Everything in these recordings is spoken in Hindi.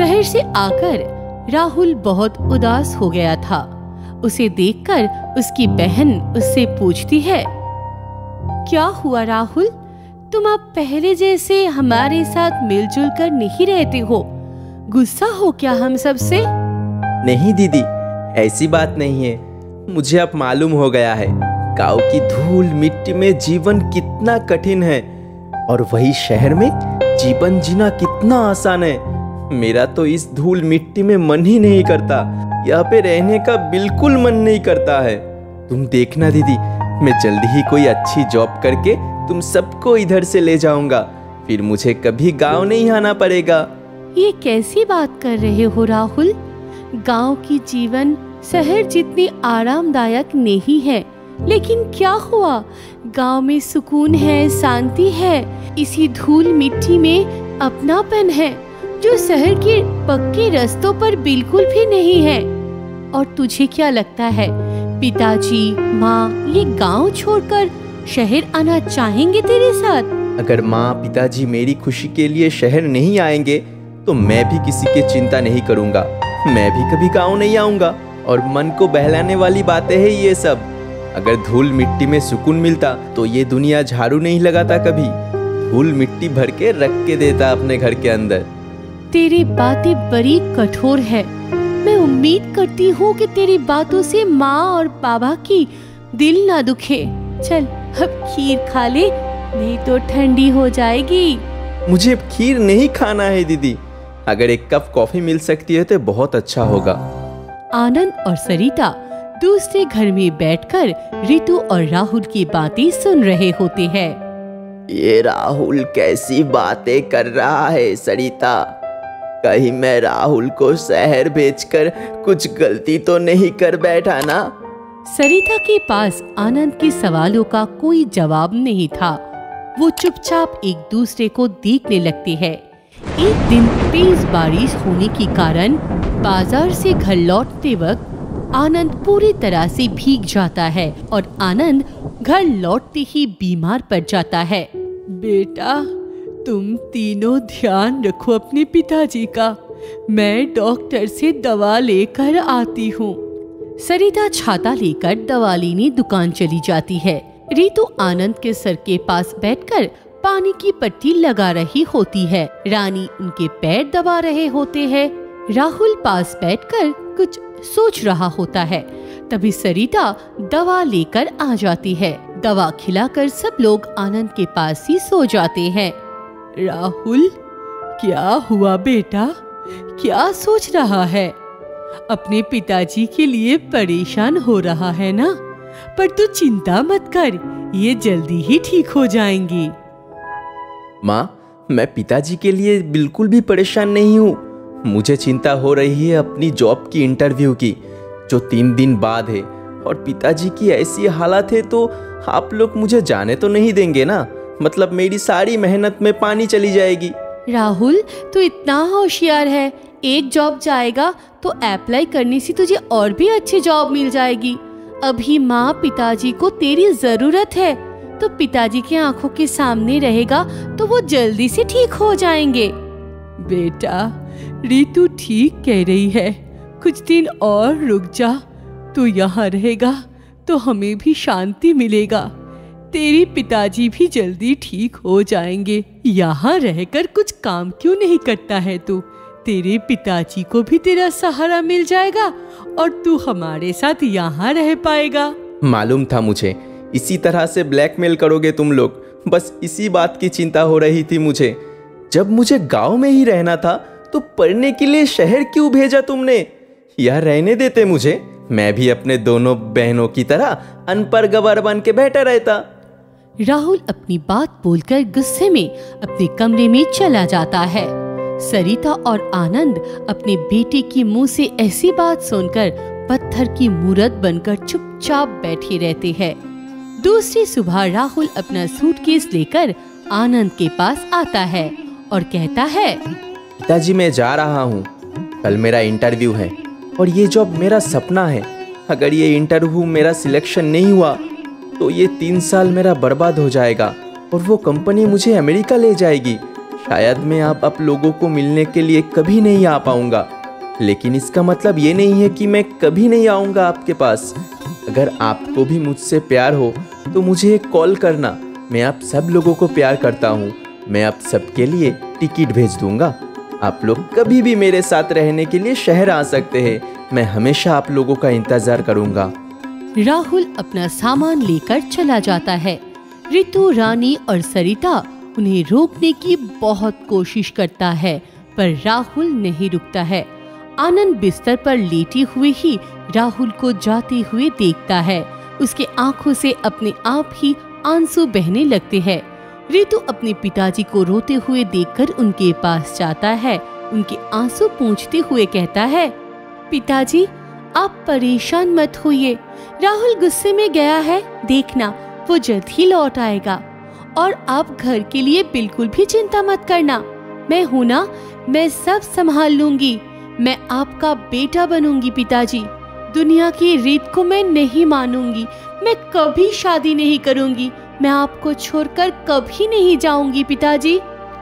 शहर से आकर राहुल बहुत उदास हो गया था। उसे देखकर उसकी बहन उससे पूछती है, क्या हुआ राहुल, तुम अब पहले जैसे हमारे साथ मिलजुल कर नहीं रहते हो? गुस्सा हो क्या हम सबसे? नहीं दीदी, ऐसी बात नहीं है। मुझे अब मालूम हो गया है गांव की धूल मिट्टी में जीवन कितना कठिन है और वही शहर में जीवन जीना कितना आसान है। मेरा तो इस धूल मिट्टी में मन ही नहीं करता, यहाँ पे रहने का बिल्कुल मन नहीं करता है। तुम देखना दीदी, मैं जल्दी ही कोई अच्छी जॉब करके तुम सबको इधर से ले जाऊंगा, फिर मुझे कभी गांव नहीं आना पड़ेगा। ये कैसी बात कर रहे हो राहुल? गांव की जीवन शहर जितनी आरामदायक नहीं है, लेकिन क्या हुआ, गांव में सुकून है, शांति है, इसी धूल मिट्टी में अपनापन है जो शहर के पक्के रास्तों पर बिल्कुल भी नहीं है। और तुझे क्या लगता है पिताजी माँ ये गांव छोड़कर शहर आना चाहेंगे तेरे साथ? अगर माँ पिताजी मेरी खुशी के लिए शहर नहीं आएंगे तो मैं भी किसी की चिंता नहीं करूँगा। मैं भी कभी गाँव नहीं आऊँगा। और मन को बहलाने वाली बातें हैं ये सब। अगर धूल मिट्टी में सुकून मिलता तो ये दुनिया झाड़ू नहीं लगाता कभी, धूल मिट्टी भर के रख के देता अपने घर के अंदर। तेरी बातें बड़ी कठोर है। मैं उम्मीद करती हूँ कि तेरी बातों से माँ और बाबा की दिल ना दुखे। चल अब खीर खा ले, नहीं तो ठंडी हो जाएगी। मुझे खीर नहीं खाना है दीदी, अगर एक कप कॉफी मिल सकती है तो बहुत अच्छा होगा। आनंद और सरिता दूसरे घर में बैठकर रितु और राहुल की बातें सुन रहे होते हैं। ये राहुल कैसी बातें कर रहा है सरिता, कहीं मैं राहुल को शहर भेजकर कुछ गलती तो नहीं कर बैठा ना? सरिता के पास आनंद के सवालों का कोई जवाब नहीं था। वो चुपचाप एक दूसरे को देखने लगते हैं। एक दिन तेज बारिश होने के कारण बाजार से घर लौटते वक्त आनंद पूरी तरह से भीग जाता है और आनंद घर लौटते ही बीमार पड़ जाता है। बेटा तुम तीनों ध्यान रखो अपने पिताजी का, मैं डॉक्टर से दवा लेकर आती हूँ। सरिता छाता लेकर दवा लेने दुकान चली जाती है। रितु आनंद के सर के पास बैठकर पानी की पट्टी लगा रही होती है। रानी उनके पैर दबा रहे होते हैं। राहुल पास बैठकर कुछ सोच रहा होता है। तभी सरिता दवा लेकर आ जाती है। दवा खिलाकर सब लोग आनंद के पास ही सो जाते हैं। राहुल क्या हुआ बेटा, क्या सोच रहा है? अपने पिताजी के लिए परेशान हो रहा है ना? पर तू चिंता मत कर, ये जल्दी ही ठीक हो जाएंगी। माँ, मैं पिताजी के लिए बिल्कुल भी परेशान नहीं हूँ। मुझे चिंता हो रही है अपनी जॉब की इंटरव्यू की, जो 3 दिन बाद है। और पिताजी की ऐसी हालत है तो आप लोग मुझे जाने तो नहीं देंगे ना? मतलब मेरी सारी मेहनत में पानी चली जाएगी। राहुल तू इतना होशियार है, एक जॉब जाएगा तो अप्लाई करने से तुझे और भी अच्छी जॉब मिल जाएगी। अभी माँ पिताजी को तेरी जरूरत है, तो पिताजी के आंखों के सामने रहेगा तो वो जल्दी से ठीक हो जाएंगे। बेटा रितु ठीक कह रही है, कुछ दिन और रुक जा। तू यहाँ रहेगा तो हमें भी शांति मिलेगा, तेरे पिताजी भी जल्दी ठीक हो जाएंगे। यहाँ रहकर कुछ काम क्यों नहीं करता है तू? तेरे पिताजी को भी तेरा सहारा मिल जाएगा और तू हमारे साथ यहाँ रह पाएगा। मालूम था मुझे, इसी तरह से ब्लैकमेल करोगे तुम लोग। बस इसी बात की चिंता हो रही थी मुझे। जब मुझे गांव में ही रहना था तो पढ़ने के लिए शहर क्यों भेजा तुमने? यह रहने देते मुझे, मैं भी अपने दोनों बहनों की तरह अनपढ़ गवार बन के बैठा रहता। राहुल अपनी बात बोलकर गुस्से में अपने कमरे में चला जाता है। सरिता और आनंद अपने बेटे की मुंह से ऐसी बात सुनकर पत्थर की मूरत बनकर चुपचाप बैठे रहते हैं। दूसरी सुबह राहुल अपना सूटकेस लेकर आनंद के पास आता है और कहता है, पिताजी मैं जा रहा हूँ, कल मेरा इंटरव्यू है और ये जॉब मेरा सपना है। अगर ये इंटरव्यू मेरा सिलेक्शन नहीं हुआ तो ये 3 साल मेरा बर्बाद हो जाएगा और वो कंपनी मुझे अमेरिका ले जाएगी। शायद मैं आप लोगों को मिलने के लिए कभी नहीं आ पाऊंगा, लेकिन इसका मतलब ये नहीं है कि मैं कभी नहीं आऊंगा आपके पास। अगर आपको भी मुझसे प्यार हो तो मुझे एक कॉल करना। मैं आप सब लोगों को प्यार करता हूँ। मैं आप सबके लिए टिकट भेज दूंगा। आप लोग कभी भी मेरे साथ रहने के लिए शहर आ सकते हैं। मैं हमेशा आप लोगों का इंतजार करूंगा। राहुल अपना सामान लेकर चला जाता है। रितु, रानी और सरिता उन्हें रोकने की बहुत कोशिश करता है, पर राहुल नहीं रुकता है। आनंद बिस्तर पर लेटे हुए ही राहुल को जाते हुए देखता है। उसके आंखों से अपने आप ही आंसू बहने लगते हैं। रितु अपने पिताजी को रोते हुए देखकर उनके पास जाता है। उनके आंसू पोंछते हुए कहता है, पिताजी आप परेशान मत होइए। राहुल गुस्से में गया है, देखना वो जल्द ही लौट आएगा। और आप घर के लिए बिल्कुल भी चिंता मत करना। मैं हूँ ना, मैं सब संभाल लूंगी। मैं आपका बेटा बनूंगी पिताजी। दुनिया की रीत को मैं नहीं मानूंगी। मैं कभी शादी नहीं करूंगी। मैं आपको छोड़कर कभी नहीं जाऊंगी पिताजी।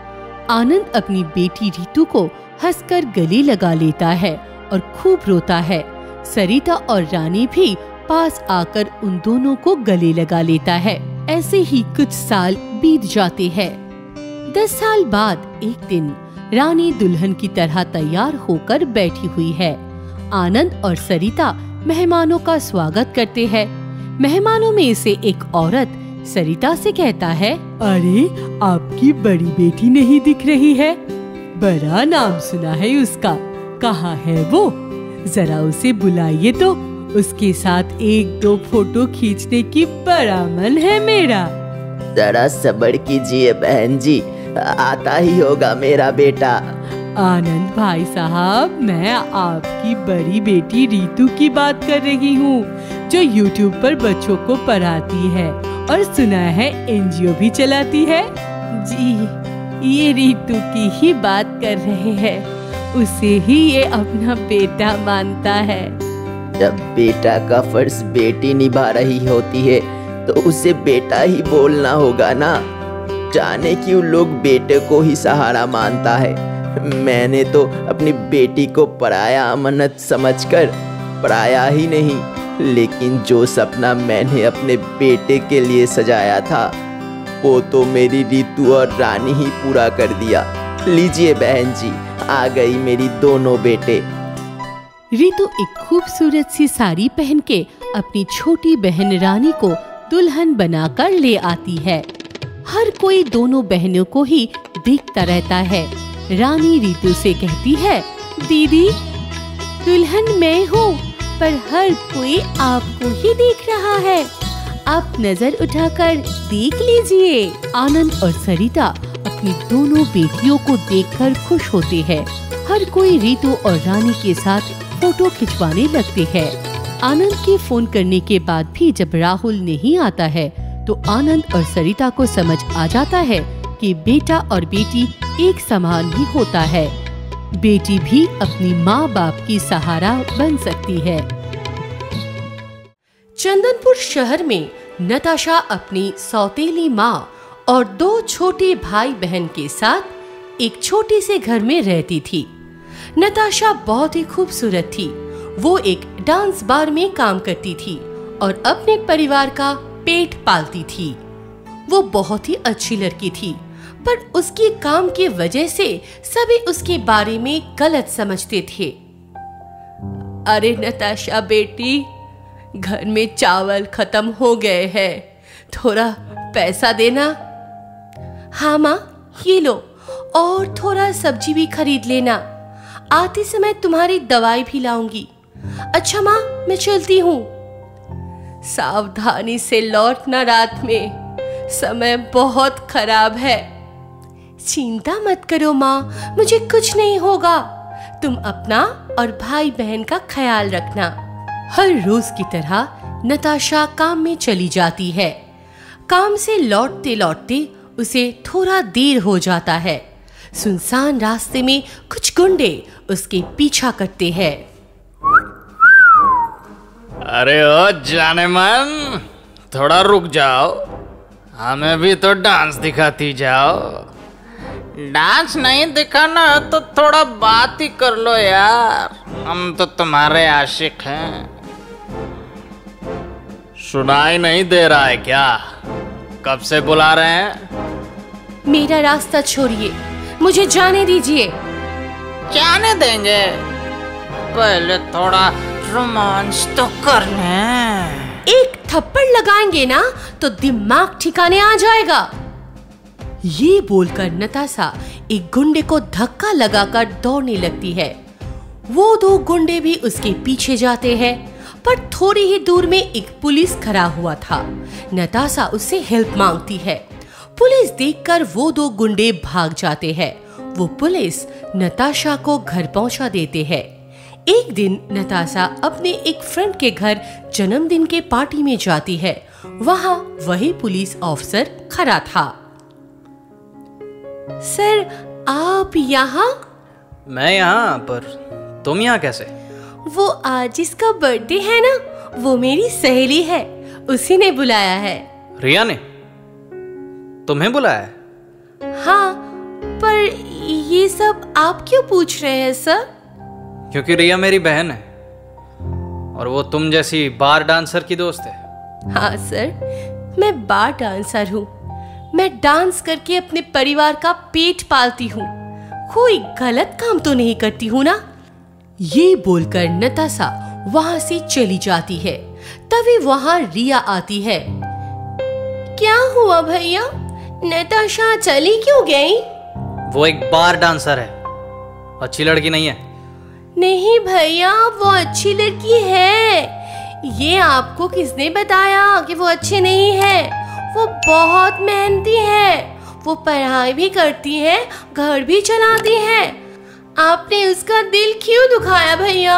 आनंद अपनी बेटी रितु को हंसकर गले लगा लेता है और खूब रोता है। सरिता और रानी भी पास आकर उन दोनों को गले लगा लेता है। ऐसे ही कुछ साल बीत जाते हैं। 10 साल बाद एक दिन रानी दुल्हन की तरह तैयार होकर बैठी हुई है। आनंद और सरिता मेहमानों का स्वागत करते हैं। मेहमानों में से एक औरत सरिता से कहता है, अरे आपकी बड़ी बेटी नहीं दिख रही है। बड़ा नाम सुना है उसका, कहाँ है वो? जरा उसे बुलाइए तो, उसके साथ 1-2 फोटो खींचने की बड़ा मन है मेरा। जरा सब्र कीजिए बहन जी, आता ही होगा मेरा बेटा। आनंद भाई साहब, मैं आपकी बड़ी बेटी रितु की बात कर रही हूँ, जो YouTube पर बच्चों को पढ़ाती है और सुना है NGO भी चलाती है। जी, ये रितु की ही बात कर रहे हैं। उसे ही ये अपना बेटा मानता है। जब बेटा का फर्ज बेटी निभा रही होती है तो उसे बेटा ही बोलना होगा ना। जाने क्यों लोग बेटे को ही सहारा मानता है। मैंने तो अपनी बेटी को पराया अमानत समझकर पराया ही नहीं, लेकिन जो सपना मैंने अपने बेटे के लिए सजाया था वो तो मेरी रितु और रानी ही पूरा कर दिया। लीजिए बहन जी, आ गई मेरी दोनों बेटे। रितु एक खूबसूरत सी साड़ी पहन के अपनी छोटी बहन रानी को दुल्हन बनाकर ले आती है। हर कोई दोनों बहनों को ही देखता रहता है। रानी रितु से कहती है, दीदी दुल्हन मैं हूँ, पर हर कोई आपको ही देख रहा है। आप नजर उठाकर देख लीजिए। आनंद और सरिता अपनी दोनों बेटियों को देखकर खुश होते हैं। हर कोई रितु और रानी के साथ फोटो खिंचवाने लगते हैं। आनंद के फोन करने के बाद भी जब राहुल नहीं आता है तो आनंद और सरिता को समझ आ जाता है कि बेटा और बेटी एक समान ही होता है। बेटी भी अपनी माँ बाप की सहारा बन सकती है। चंदनपुर शहर में नताशा अपनी सौतेली माँ और 2 छोटे भाई बहन के साथ एक छोटे से घर में रहती थी। नताशा बहुत ही खूबसूरत थी। वो एक डांस बार में काम करती थी और अपने परिवार का पेट पालती थी। वो बहुत ही अच्छी लड़की थी, पर उसके काम की वजह से सभी उसके बारे में गलत समझते थे। अरे नताशा बेटी, घर में चावल खत्म हो गए हैं, थोड़ा पैसा देना। हाँ माँ, ये लो, और थोड़ा सब्जी भी खरीद लेना। आते समय तुम्हारी दवाई भी लाऊंगी। अच्छा माँ, मैं चलती हूँ। सावधानी से लौटना, रात में समय बहुत खराब है। चिंता मत करो माँ, मुझे कुछ नहीं होगा। तुम अपना और भाई बहन का ख्याल रखना। हर रोज की तरह नताशा काम में चली जाती है। काम से लौटते लौटते उसे थोड़ा देर हो जाता है। सुनसान रास्ते में कुछ गुंडे उसके पीछा करते हैं। अरे ओ जाने मन, थोड़ा रुक जाओ, हमें भी तो डांस दिखाती जाओ। डांस नहीं दिखाना तो थोड़ा बात ही कर लो यार, हम तो तुम्हारे आशिक हैं। सुनाई नहीं दे रहा है क्या? कब से बुला रहे हैं? मेरा रास्ता छोड़िए, मुझे जाने दीजिए। जाने देंगे, पहले थोड़ा रोमांस तो कर लें। एक थप्पड़ लगाएंगे ना तो दिमाग ठिकाने आ जाएगा। ये बोलकर नताशा एक गुंडे को धक्का लगाकर दौड़ने लगती है। वो दो गुंडे भी उसके पीछे जाते हैं, पर थोड़ी ही दूर में एक पुलिस खड़ा हुआ था। नताशा उससे हेल्प मांगती है। पुलिस देखकर वो दो गुंडे भाग जाते हैं। वो पुलिस नताशा को घर पहुंचा देते हैं। एक दिन नताशा अपने एक फ्रेंड के घर जन्मदिन के पार्टी में जाती है। वहां वही पुलिस ऑफिसर खड़ा था। सर, आप यहाँ? मैं यहाँ, पर तुम यहाँ कैसे? वो आज जिसका बर्थडे है ना, वो मेरी सहेली है, उसी ने बुलाया है। रिया ने तुम्हें बुलाया है? हाँ, पर ये सब आप क्यों पूछ रहे हैं सर? क्योंकि रिया मेरी बहन है और वो तुम जैसी बार डांसर की दोस्त है। हाँ सर, मैं बार डांसर हूँ। मैं डांस करके अपने परिवार का पेट पालती हूँ। कोई गलत काम तो नहीं करती हूँ ना? ये बोलकर नताशा वहां से चली जाती है। तभी वहां रिया आती है। क्या हुआ भैया, नताशा चली क्यों गई? वो एक बार डांसर है, अच्छी लड़की नहीं है। नहीं भैया, वो अच्छी लड़की है। ये आपको किसने बताया कि वो अच्छी नहीं है? वो बहुत मेहनती है, वो पढ़ाई भी करती है, घर भी चलाती है। आपने उसका दिल क्यों दुखाया भैया?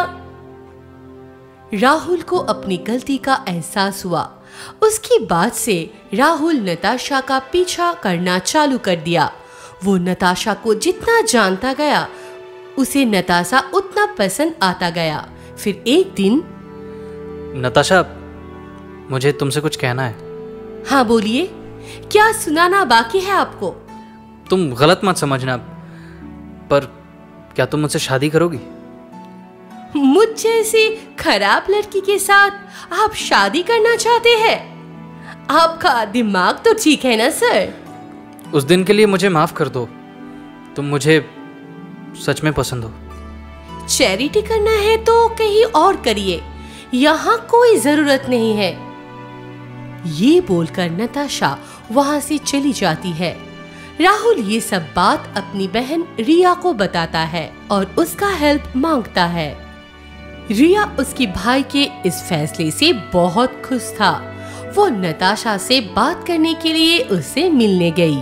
राहुल को अपनी गलती का एहसास हुआ। उसकी बात से राहुल नताशा का पीछा करना चालू कर दिया। वो नताशा को जितना जानता गया, उसे नताशा उतना पसंद आता गया। फिर एक दिन, नताशा, मुझे तुमसे कुछ कहना है। हाँ बोलिए, क्या सुनाना बाकी है आपको? तुम गलत मत समझना, पर क्या तुम मुझसे शादी करोगी? मुझ जैसी खराब लड़की के साथ आप शादी करना चाहते हैं? आपका दिमाग तो ठीक है ना सर? उस दिन के लिए मुझे माफ कर दो। तुम मुझे सच में पसंद हो। चैरिटी करना है तो कहीं और करिए, यहाँ कोई जरूरत नहीं है। ये बोलकर नताशा वहां से चली जाती है। राहुल ये सब बात अपनी बहन रिया को बताता है और उसका हेल्प मांगता है। रिया उसके भाई के इस फैसले से बहुत खुश था। वो नताशा से बात करने के लिए उससे मिलने गई।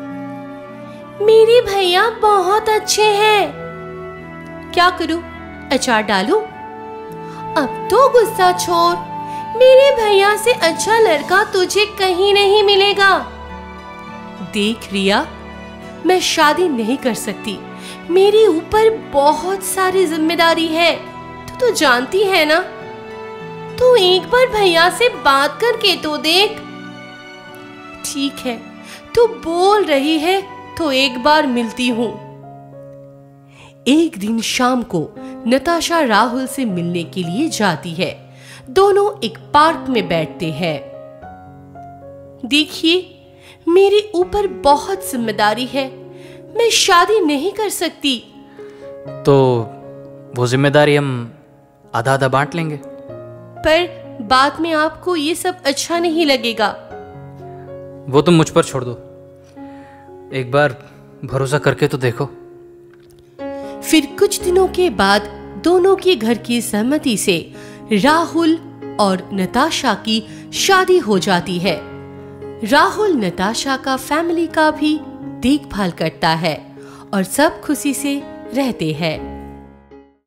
मेरे भैया बहुत अच्छे हैं। क्या करूं, अचार डालूं? अब तो गुस्सा छोड़, मेरे भैया से अच्छा लड़का तुझे कहीं नहीं मिलेगा। देख रिया, मैं शादी नहीं कर सकती। मेरे ऊपर बहुत सारी जिम्मेदारी है, तू जानती है ना। तू एक बार भैया से बात करके तो देख। ठीक है, तू बोल रही है तो एक बार मिलती हूँ। एक दिन शाम को नताशा राहुल से मिलने के लिए जाती है। दोनों एक पार्क में बैठते हैं। देखिए, मेरे ऊपर बहुत जिम्मेदारी है, मैं शादी नहीं कर सकती। तो वो जिम्मेदारी हम आधा आधा बांट लेंगे। पर बाद में आपको ये सब अच्छा नहीं लगेगा। वो तुम मुझ पर छोड़ दो, एक बार भरोसा करके तो देखो। फिर कुछ दिनों के बाद दोनों के घर की सहमति से राहुल और नताशा की शादी हो जाती है। राहुल नताशा का फैमिली का भी देखभाल करता है और सब खुशी से रहते हैं।